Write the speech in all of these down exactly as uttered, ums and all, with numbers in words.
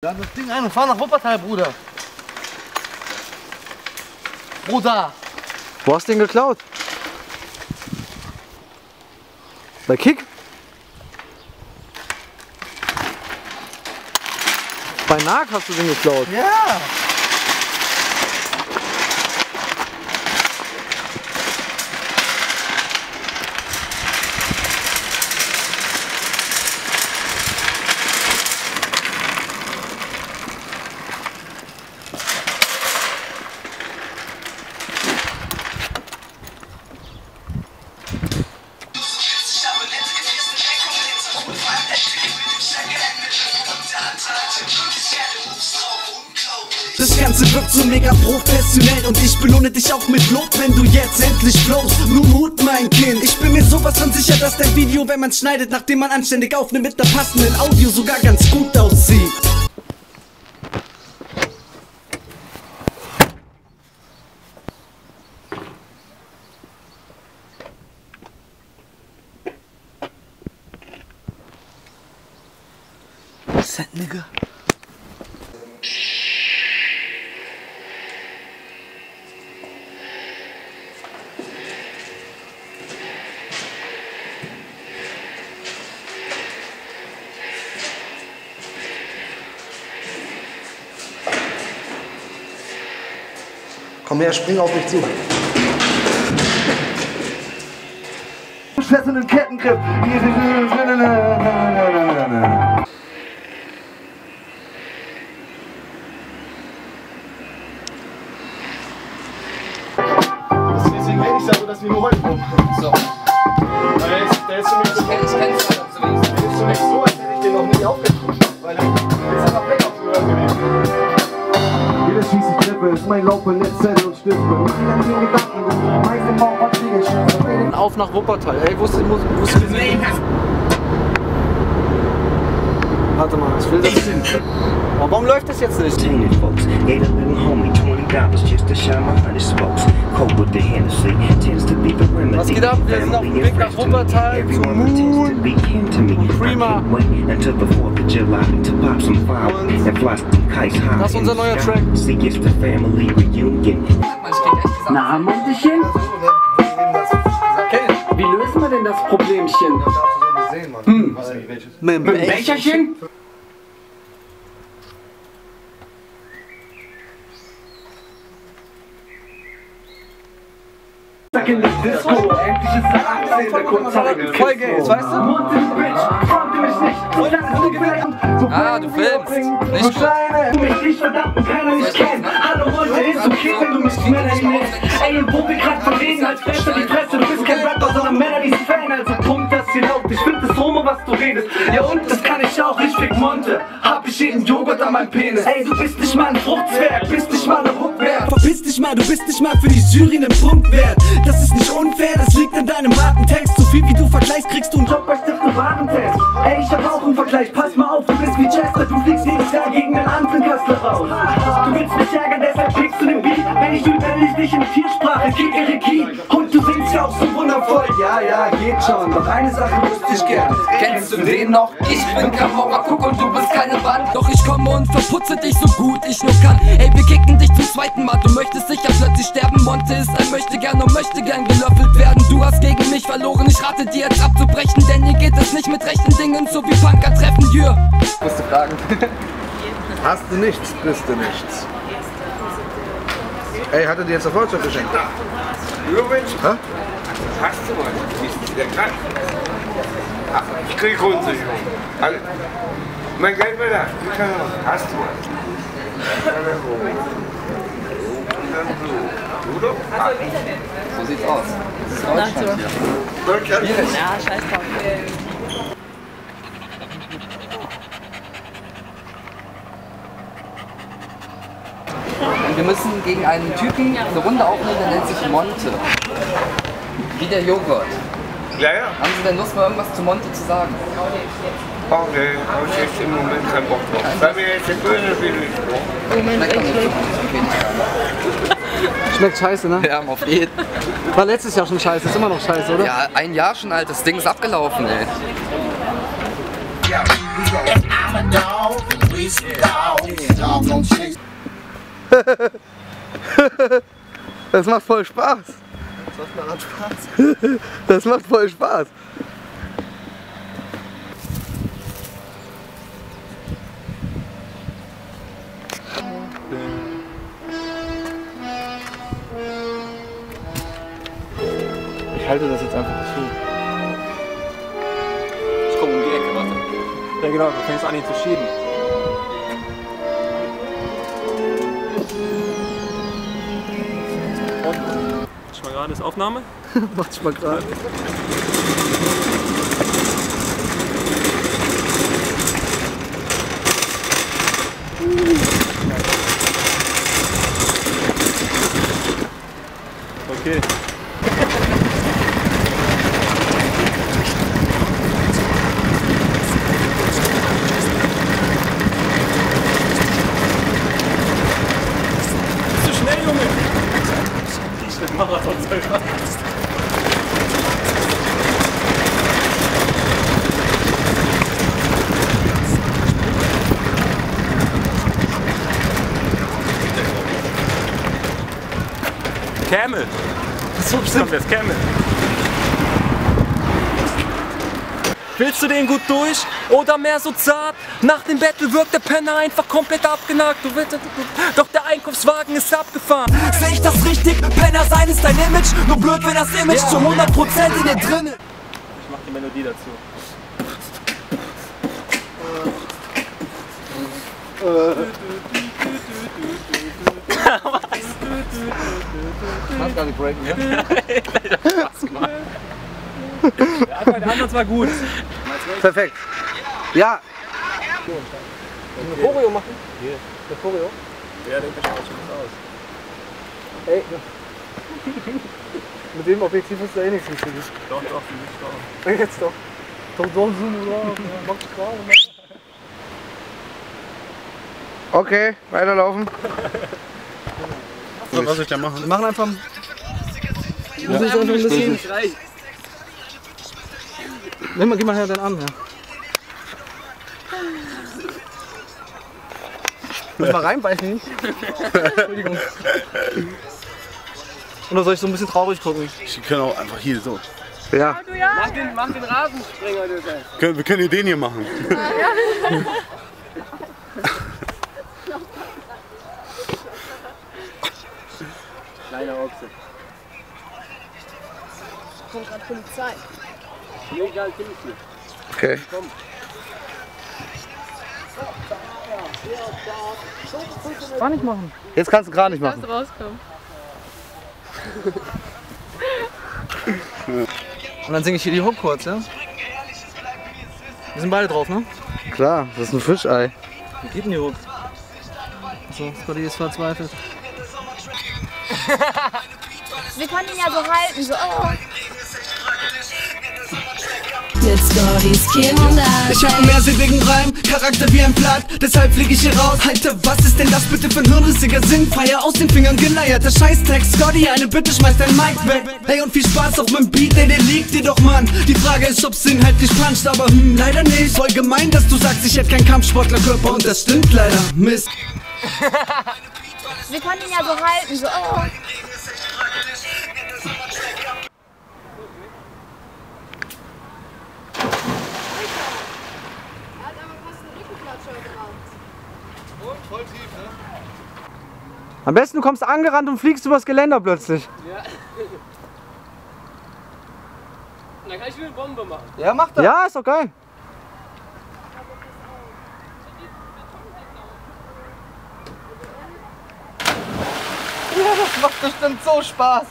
Lass das Ding ein und fahr nach Wuppertal, Bruder. Bruder. Wo hast du den geklaut? Bei Kick? Bei Nag hast du den geklaut? Ja. Das Ganze wirkt so mega professionell und ich belohne dich auch mit Lob, wenn du jetzt endlich flowst. Nur Mut, mein Kind. Ich bin mir sowas von sicher, dass dein Video, wenn man schneidet, nachdem man anständig aufnimmt, mit der passenden Audio sogar ganz gut aussieht. What's that, nigga? Komm her, spring auf mich zu. Schwester in den Kettengriff. Deswegen rede ich da so, dass wir nur heute kommen. So. Der ist, der ist für mich so, Ich kenne es gerade so wenig. der ist für mich so, als hätte ich den noch nie aufgetreten. Weil er ist einfach weg auf Hörer gewesen. Jeder schießt die Treppe, ist mein Laufe, Netzzettel und Stifte. Mach dir dann den Gedanken, du meist im Bauch, was ich Auf nach Wuppertal. Ey, wo ist die Musik? Wo ist die Musik? Warte mal, ich will das sehen. Oh, warum läuft das jetzt nicht? Was geht ab? Wir sind auf dem Weg nach Wuppertal zu Moon und Prima. Und das ist unser neuer Track. Na, Montechen? Wie lösen wir denn das Problemchen? Hm. Mit dem Becherchen? In der Disco, endlich ist der achtzehnte Kurzzeitig. Voll geil, weißt du? Monte, Bitch, fronte mich nicht. Und lass es dir vielleicht. Ah, du filmst. Nicht gut. Du mich nicht verdammt und keiner mich kennt. Hallo Monte, ist okay, wenn du mich Melanie nennst. Ey, wo wir grad verlegen, als Fester die Presse. Du bist kein Rapper, sondern Melanies Fan. Also pumpt das hier laut. Ich find das Homo, was du redest. Ja und, das kann ich auch. Ich fick Monte. Hab ich jeden Joghurt an meinem Penis. Ey, du bist nicht mal ein Fruchtzwerg. Bist nicht mal eine Ruckwert. Verpiss dich mal, du bist nicht mal für die Jury einen Punkt wert. Das ist nicht unfair, das liegt an deinem harten Text. So viel wie du vergleichst, kriegst du einen Job bei Stiftung Warentest. Ey, ich hab auch einen Vergleich, pass mal auf, du bist wie Chester. Du fliegst jedes Jahr gegen den anderen Kassler raus. Du willst mich ärgern, deshalb kriegst du den Beat. Wenn ich überlege dich in Viersprache, Kikeriki. Und du singst ja auch so wundervoll. Ja, ja, geht schon, doch eine Sache wüsste ich gern. Kennst du den noch? Ich bin Kamera, guck und du bist keine Wand. Doch ich komme und verputze dich so gut ich nur kann. Ey, wir kicken dich zum zweiten Mal. Du möchtest sicher plötzlich sterben. Monte ist ein Möchtegern und möchte gern gelöffelt werden. Du hast gegen mich verloren. Ich rate dir jetzt abzubrechen, denn hier geht es nicht mit rechten Dingen, so wie Punker treffen. Jür. Musst du fragen. Hast du nichts, bist du nichts. Ey, hat er dir jetzt eine Vollzeug geschenkt? Übrigens, Hä? hast du mal, bist du wieder krank? Ach, ich krieg Grundsicherung. Alle. Mein Geld war da. Ich kann noch. Hast du mal. Und dann so. Oder? Ah. So sieht's aus. Das ist Deutschland hier. Deutschland? Ja, scheiß drauf. Wir müssen gegen einen Typen eine Runde aufnehmen, der nennt sich Monte. Wie der Joghurt. Ja, ja. Haben Sie denn Lust, mal irgendwas zu Monte zu sagen? Oh ne, hab ich jetzt im Moment keinen Bock drauf. Weil mir jetzt der Böhne will ich. Schmeckt doch nicht so. Schmeckt scheiße, ne? Ja, auf jeden. War letztes Jahr schon scheiße, ist immer noch scheiße, oder? Ja, ein Jahr schon alt, das Ding ist abgelaufen, ey. I'm a dog, we Das macht voll Spaß. Das macht daran Spaß. Das macht voll Spaß. Ich halte das jetzt einfach zu. Ich komme um die Ecke, warte. Ja genau, du fängst an ihn zu schieben. Mach mal gerade, ist Aufnahme? Mach's mal gerade. Okay. Bist du schnell, Junge? Ich bin Marathonläufer. Camel! So kommt jetzt Camel. Willst du den gut durch oder mehr so zart? Nach dem Battle wirkt der Penner einfach komplett abgenagt. Du willst, doch der Einkaufswagen ist abgefahren. Seh ich das richtig? Penner sein ist dein Image. Nur blöd, wenn das Image zu hundert Prozent in dir drin ist. Ich mach die Melodie dazu. Kannst gar nicht breaken, ja? Der Ansatz war gut. Perfekt. Ja. Eine Choreo machen? Hier. Eine Choreo? Ja, denkt schon aus. Ey. Mit dem Objektiv ist da eh nichts Wichtiges. Doch, doch, für mich doch. Jetzt doch. Doch, doch, zoom oder? Mach ich gerade. Okay, weiterlaufen. So, was soll ich da machen? Wir machen einfach. Ja. Muss ich so ein bisschen. Nimm mal, gib mal her deinen Arm her. Muss mal reinbeißen. Entschuldigung. Oder soll ich so ein bisschen traurig gucken? Ich kann auch einfach hier so. Ja. Mach den, mach den Rasensprenger, du Wir können hier den hier machen. Kleiner Ochse. Kommt gerade Polizei. Egal, finde ich hier. Okay. Gar nicht machen. Jetzt kannst du gerade nicht machen. Lass rauskommen. Und dann singe ich hier die Hook kurz, ja? Wir sind beide drauf, ne? Klar, das ist ein Fischei. Wie geht denn die Hook? So, Scotty ist verzweifelt. Wir können ihn ja so halten, so. Oh. Mit Scottys Kinder. Ich hab einen mehrsilbigen Reim, Charakter wie ein Blatt, deshalb flieg ich hier raus. Alter, was ist denn das bitte für ein hirnrissiger Sinn? Feier aus den Fingern geleiert, der Scheißtext. Scotty, eine Bitte, schmeiß dein Mic weg. Hey und viel Spaß auf meinem Beat, ey, der liegt dir doch, Mann. Die Frage ist, ob's inhaltlich puncht, aber hm, leider nicht. Voll gemein, dass du sagst, ich hätte keinen Kampfsportlerkörper und das stimmt leider, Mist. Wir können ihn ja so halten, so. Oh. Am besten du kommst angerannt und fliegst übers Geländer plötzlich. Ja. Dann kann ich wieder eine Bombe machen. Ja, mach das. Ja, ist doch geil. Ja, das macht bestimmt so Spaß.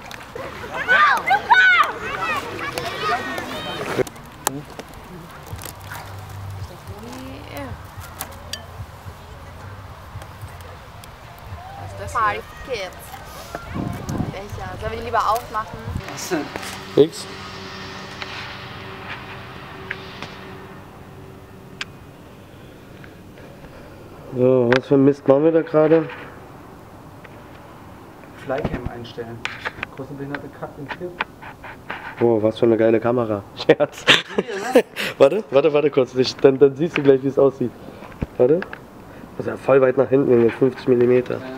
Party for Kids. Welcher? Sollen wir die lieber aufmachen? Nix. So, was für ein Mist machen wir da gerade? Flycam einstellen. Große behinderte Kacken. Oh, was für eine geile Kamera. Scherz. Warte, warte, warte kurz. Ich, dann, dann siehst du gleich, wie es aussieht. Warte. Also voll weit nach hinten mit fünfzig Millimeter. Ja.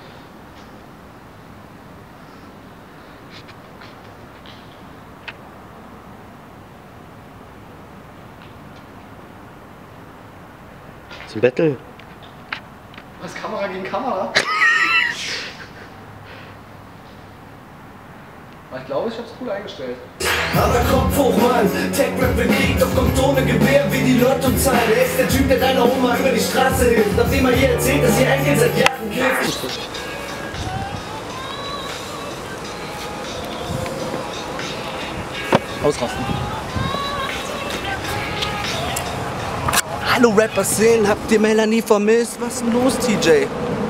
Zum Battle. Was, Kamera gegen Kamera? Ich glaube, ich hab's cool eingestellt. Aber Kopf hoch, Mann, Tech-Rap wird Krieg, doch kommt ohne Gewehr wie die Lottozahlen. Er ist der Typ, der deiner Oma über die Straße hilft, nachdem er ihr erzählt, dass ihr Enkel seit Jahren kifft. Ausrasten. Hallo Rapper-Szenen, habt ihr Melanie vermisst? Was ist denn los, T J?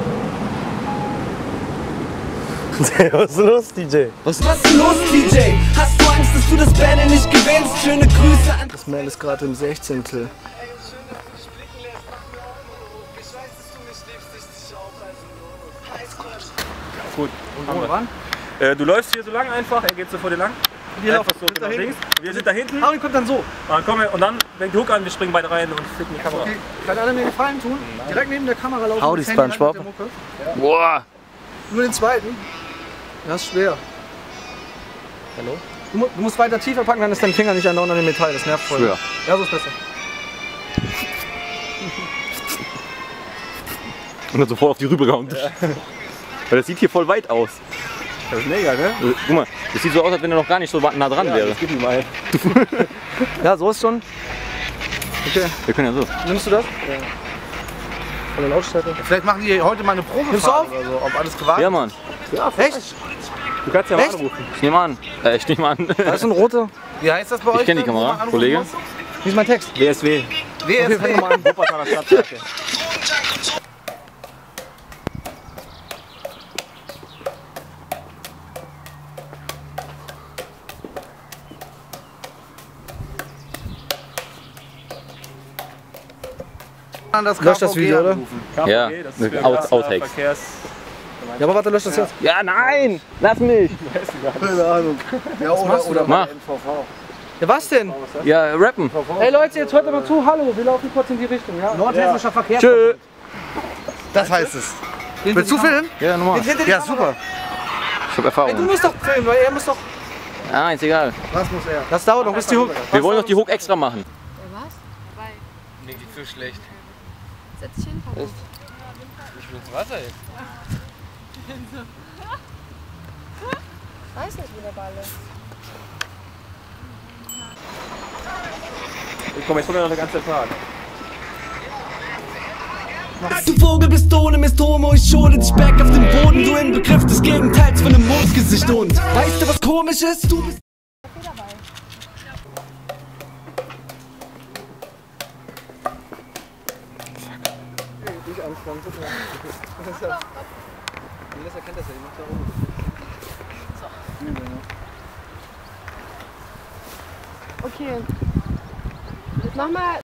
Was ist los, D J? Was, was ist denn los, T J? Hast du Angst, dass du das Battle nicht gewinnst? Schöne Grüße an... Das Mail ist gerade im Sechzehntel. Gut. Und wo, wann? Äh, du läufst hier so lang einfach, er geht so vor dir lang. Wir einfach laufen so da genau hinten. links. Wir sind da hinten. Harry kommt dann so. Und dann, kommen wir, und dann fängt die Hook an, wir springen beide rein und flicken die Kamera. Okay. Kann einer mir einen Gefallen tun? Direkt neben der Kamera laufen. Howdy, das Handy SpongeBob. rein mit der Mucke. Boah! Nur den zweiten. Das ist schwer. Hallo? Du, mu du musst weiter tiefer packen, dann ist dein Finger nicht andauernd an dem Metall. Das nervt voll. Schwer. Ja, so ist besser. Und dann sofort auf die Rübe gehauen. Ja. Weil das sieht hier voll weit aus. Das ist mega, ne? Also, guck mal, das sieht so aus, als wenn er noch gar nicht so nah dran ja, wäre. Gib ihm mal. Ja, so ist schon. Okay. Wir können ja so. Nimmst du das? Ja. Von der Lautstärke. Vielleicht machen die heute mal eine Probe Nimmst du auf? oder so, ob alles gewartet Ja, Mann. Ja, echt? Du kannst ja mal Echt? anrufen. Ich nehme an. Äh, ich nehme an. Da ist ein roter. Wie heißt das bei euch? Ich kenne die denn, wo man Kamera, anrufen Kollege. muss? Wie ist mein Text? W S W. W S W. Okay, fang mal an. Wuppertaler Stadtwerke. Das Lösch das Video, oder? K V Ja, G, das ist für Out- Gas- Outtakes. Verkehrs. Ja, aber warte, lösch das jetzt. Ja, nein! Lass mich! Keine Ahnung. Ja, oder, oder Mach. M V V. Ja, was denn? Ja, rappen. Ey Leute, jetzt hört doch mal zu. Hallo, wir laufen kurz in die Richtung. Ja? Nordhessischer Verkehr. Tschö! Das heißt es. Willst du filmen? Ja, nochmal. Ja, super. Ich hab Ey, du Erfahrung. musst doch filmen, weil er muss doch... Ah, ist egal. Was muss er? Das dauert noch, bis die Hook... Wir wollen doch die Hook extra machen. Was? Dabei. Nee, die zu schlecht. Setz dich hin, Papa. Ich will ins Wasser jetzt. Ich weiß nicht, wo der Ball ist. Komm, jetzt kommt ja noch der ganze Tag. Du Vogel bist ohne Mist Homo, ich schone dich back auf den Boden. Du im Begriff des Gegenteils von einem Mondgesicht. Und weißt du, was komisch ist? Du bist... Nicht anfangen, guck mal. Melissa kennt das ja, die macht ja rum. Okay. Jetzt mach mal